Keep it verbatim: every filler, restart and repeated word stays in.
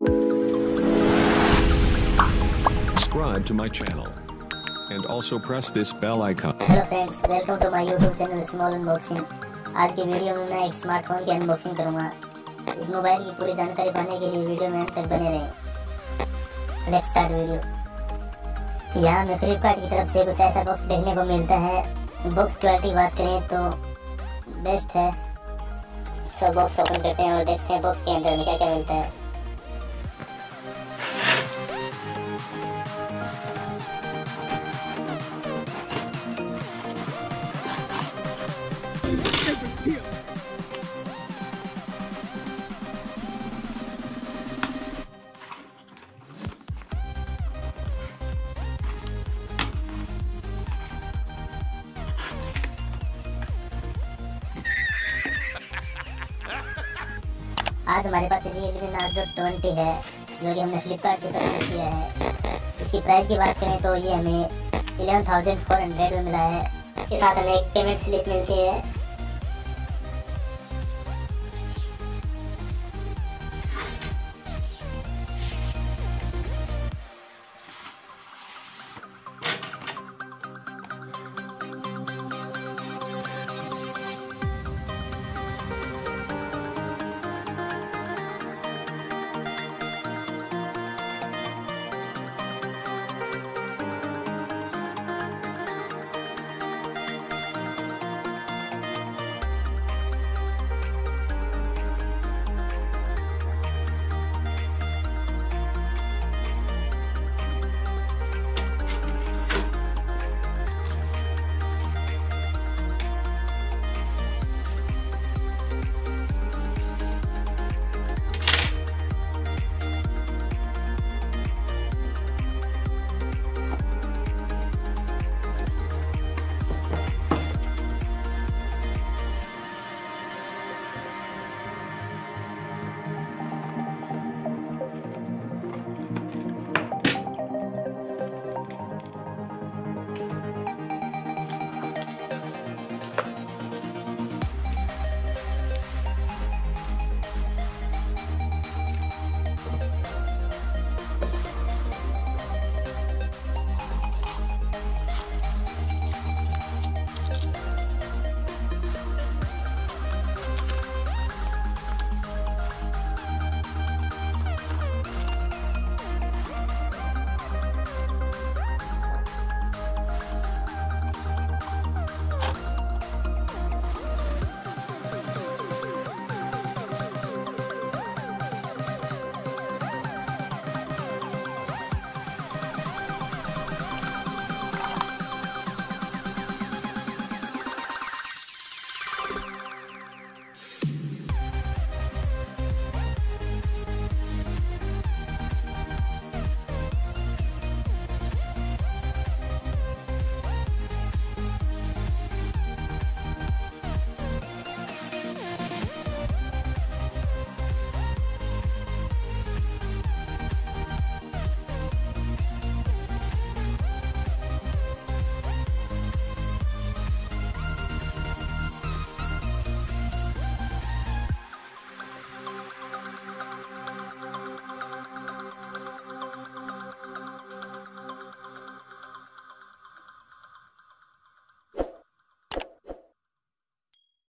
Subscribe to my channel and also press this bell icon. Hello friends, welcome to my YouTube channel small unboxing. आज की video में मैं एक smartphone की unboxing करूंगा। इस मोबाइल की पूरी जानकारी पाने के लिए वीडियो में अंत तक बने रहें। Let's start video. यहाँ में फ्लिपकार्ट की तरफ से कुछ ऐसा बॉक्स देखने को मिलता है। बॉक्स क्वालिटी की बात करें तो बेस्ट है। सो बॉक्स ओपन करते हैं और देखते हैं बॉक्स के अंदर में क्या क्या मिलता है। आज हमारे पास Realme Narzo ट्वेंटी है, जो कि हमने फ्लिपकार्ट से परचेज किया है। इसकी प्राइस की बात करें तो ये हमें इलेवन थाउजेंड फोर हंड्रेड में मिला है। इसके साथ हमें एक पेमेंट स्लिप मिलती है।